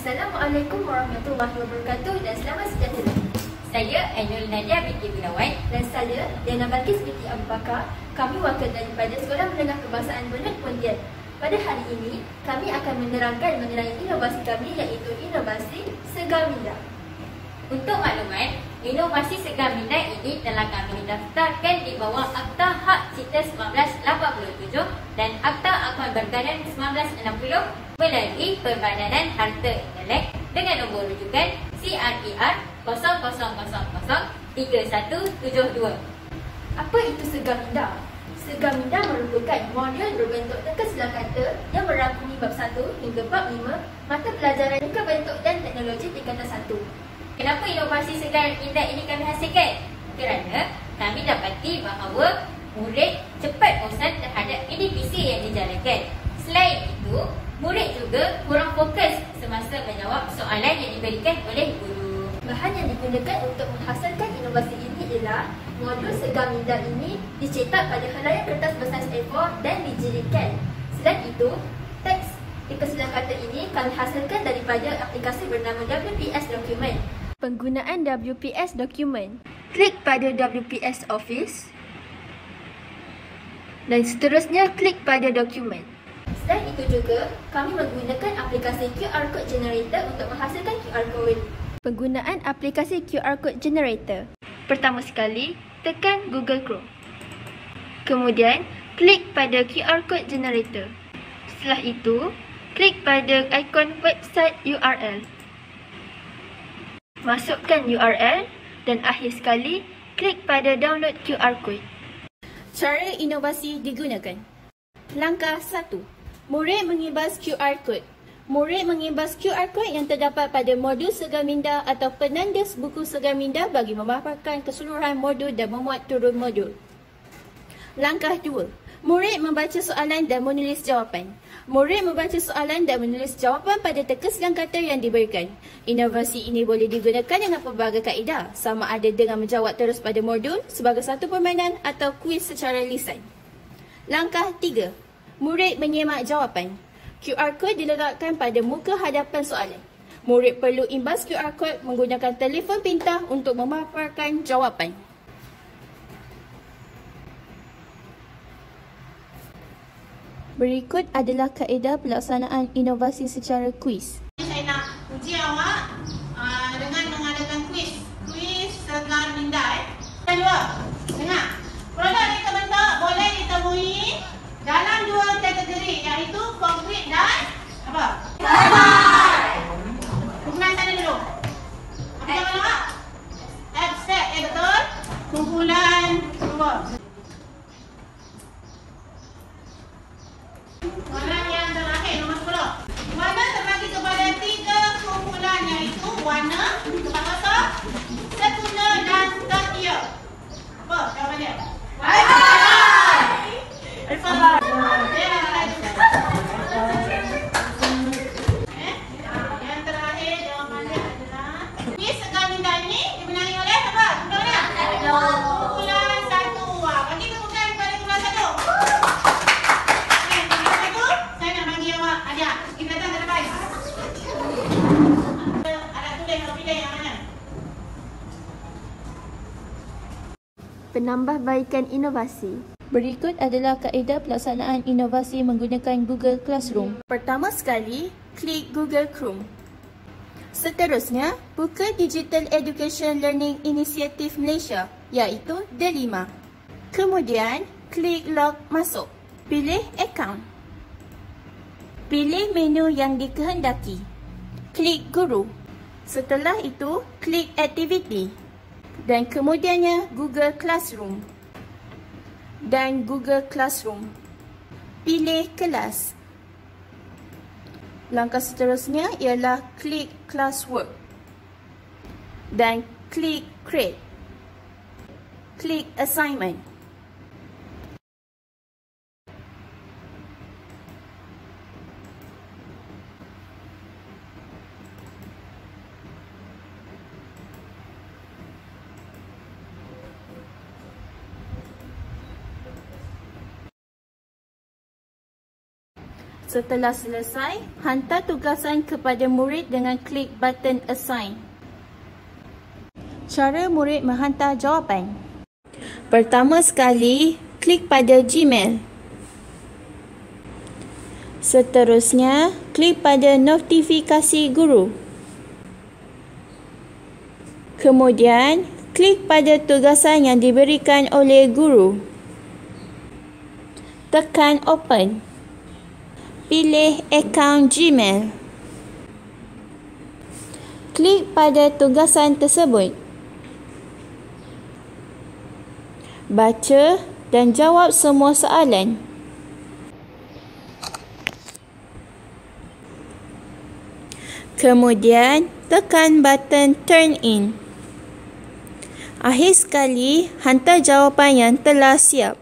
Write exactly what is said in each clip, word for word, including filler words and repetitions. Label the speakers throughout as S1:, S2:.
S1: Assalamualaikum warahmatullahi wabarakatuh dan selamat sejahtera.
S2: Saya Ainul Nadia binti Gunawan
S1: Dan saya Diana Balkis binti Abu Bakar. Kami wakil daripada Sekolah Menengah Kebangsaan Bernard Pontian. Pada hari ini, kami akan menerangkan mengenai inovasi kami iaitu inovasi Segar Minda.
S2: Untuk maklumat, inovasi Segar Minda ini telah kami daftarkan di bawah Akta Hak Cipta seribu sembilan ratus lapan puluh tujuh dan Akta Akaun Berbadan seribu sembilan ratus enam puluh melalui Perbadanan Harta Intelek dengan nombor rujukan C R E R kosong kosong kosong kosong tiga satu tujuh dua.
S1: Apa itu Segar Minda? Segar Minda merupakan modul berbentuk teka selang kata yang merangkumi bab satu hingga bab lima mata pelajaran muka bentuk dan teknologi tingkatan satu.
S2: Kenapa inovasi Segar Minda ini kami hasilkan? Kerana kami dapati bahawa murid cepat bosan terhadap P D P C yang dijalankan. Selain itu, murid juga kurang fokus semasa menjawab soalan yang diberikan oleh guru.
S1: Bahan yang digunakan untuk menghasilkan inovasi ini ialah modul Segar Minda ini dicetak pada helaian kertas bersaiz A empat dan dijilidkan. Selain itu, teks teka selang kata ini kami hasilkan daripada aplikasi bernama W P S Document. Penggunaan W P S Document. Klik pada W P S Office dan seterusnya klik pada Dokumen. Selain itu juga, kami menggunakan aplikasi Q R Code Generator untuk menghasilkan Q R Code. Penggunaan aplikasi Q R Code Generator. Pertama sekali, tekan Google Chrome. Kemudian, klik pada Q R Code Generator. Setelah itu, klik pada ikon website U R L. Masukkan U R L dan akhir sekali, klik pada download Q R Code. Cara inovasi digunakan. Langkah satu. Murid mengibas Q R Code. Murid mengibas Q R Code yang terdapat pada modul Segar Minda atau penandus buku Segar Minda bagi memaparkan keseluruhan modul dan memuat turun modul. Langkah dua. Murid membaca soalan dan menulis jawapan. Murid membaca soalan dan menulis jawapan pada teka selang kata yang diberikan. Inovasi ini boleh digunakan dengan pelbagai kaedah, sama ada dengan menjawab terus pada modul sebagai satu permainan atau kuis secara lisan. Langkah tiga. Murid menyemak jawapan. Q R Code diletakkan pada muka hadapan soalan. Murid perlu imbas Q R Code menggunakan telefon pintar untuk memaparkan jawapan. Berikut adalah kaedah pelaksanaan inovasi secara kuis.
S3: Saya nak uji awak uh, dengan mengadakan kuis. Kuis Segar Minda. Eh. Yang dua, dengar. Produk yang terbentuk boleh ditemui dalam dua kategori, iaitu konkret dan apa? Kumpulan sana dulu. Apa nama awak? Abstract, ya betul. Kumpulan dua. Soalan yang terakhir, nombor sepuluh. Warna terbagi kepada tiga kumpulan, iaitu warna, tempat kosong, sekunder dan tertier. Apa jawapannya? Eh, yang terakhir jawapannya adalah kuis Segar Minda ini dimenangi oleh apa? Kumpulannya? Kumpulan satu. Bagi tepukan kepada kumpulan satu.
S1: Penambahbaikan inovasi. Berikut adalah kaedah pelaksanaan inovasi menggunakan Google Classroom. Pertama sekali, klik Google Chrome. Seterusnya, buka Digital Education Learning Initiative Malaysia, iaitu D lima. Kemudian, klik Log masuk. Pilih Account. Pilih menu yang dikehendaki. Klik Guru. Setelah itu, klik Activity. Dan kemudiannya Google Classroom. Dan Google Classroom. Pilih kelas. Langkah seterusnya ialah klik Classwork. Dan klik Create. Klik Assignment. Setelah selesai, hantar tugasan kepada murid dengan klik button Assign. Cara murid menghantar jawapan. Pertama sekali, klik pada Gmail. Seterusnya, klik pada notifikasi guru. Kemudian, klik pada tugasan yang diberikan oleh guru. Tekan Open. Pilih akaun Gmail. Klik pada tugasan tersebut. Baca dan jawab semua soalan. Kemudian, tekan button Turn In. Akhir sekali, hantar jawapan yang telah siap.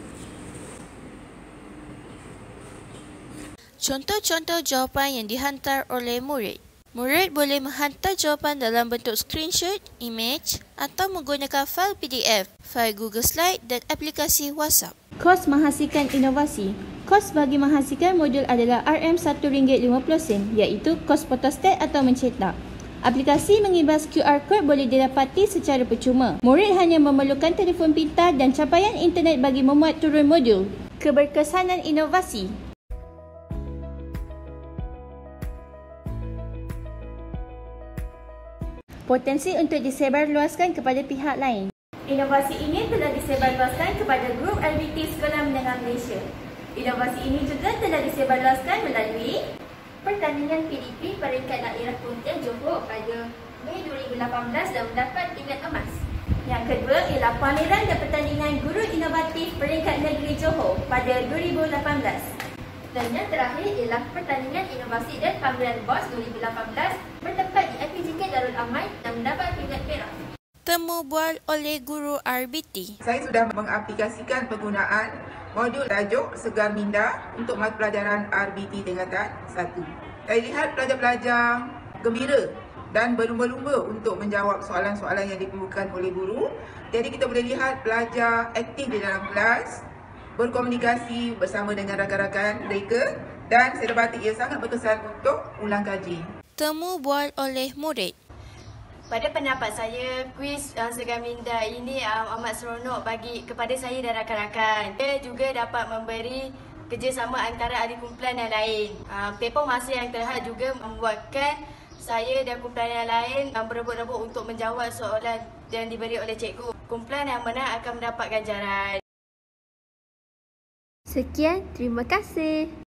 S1: Contoh-contoh jawapan yang dihantar oleh murid. Murid boleh menghantar jawapan dalam bentuk screenshot, image atau menggunakan fail P D F, fail Google Slide dan aplikasi WhatsApp. Kos menghasilkan inovasi. Kos bagi menghasilkan modul adalah R M satu ringgit lima puluh sen iaitu kos photostat atau mencetak. Aplikasi mengibas Q R code boleh didapati secara percuma. Murid hanya memerlukan telefon pintar dan capaian internet bagi memuat turun modul. Keberkesanan inovasi. Potensi untuk disebarluaskan kepada pihak lain. Inovasi ini telah disebarluaskan kepada grup R B T Sekolah Menengah Malaysia. Inovasi ini juga telah disebarluaskan melalui pertandingan P D P peringkat daerah Pontian Johor pada Mei dua ribu lapan belas dan mendapat tingkat emas. Yang kedua ialah pameran dan pertandingan guru inovatif peringkat negeri Johor pada dua ribu lapan belas. Dan yang terakhir ialah pertandingan inovasi dan pameran B O S dua ribu lapan belas bertempat di I P J K Darul Aman dan mendapat tingkat perak. Temu bual oleh guru R B T.
S4: Saya sudah mengaplikasikan penggunaan modul tajuk Segar Minda untuk mata pelajaran R B T tingkatan satu. Saya lihat pelajar-pelajar gembira dan berlumba-lumba untuk menjawab soalan-soalan yang diperlukan oleh guru. Jadi kita boleh lihat pelajar aktif di dalam kelas, berkomunikasi bersama dengan rakan-rakan mereka dan saya dapati ia sangat berkesan untuk ulang kaji.
S1: Temu bual oleh murid.
S5: Pada pendapat saya, kuis uh, Segar Minda ini uh, amat seronok bagi kepada saya dan rakan-rakan. Ia juga dapat memberi kerjasama antara ahli kumpulan yang lain. Uh, tempoh masa yang terhad juga membuatkan saya dan kumpulan yang lain uh, berebut-rebut untuk menjawab soalan yang diberi oleh cikgu. Kumpulan yang menang akan mendapat ganjaran.
S1: Sekian, terima kasih.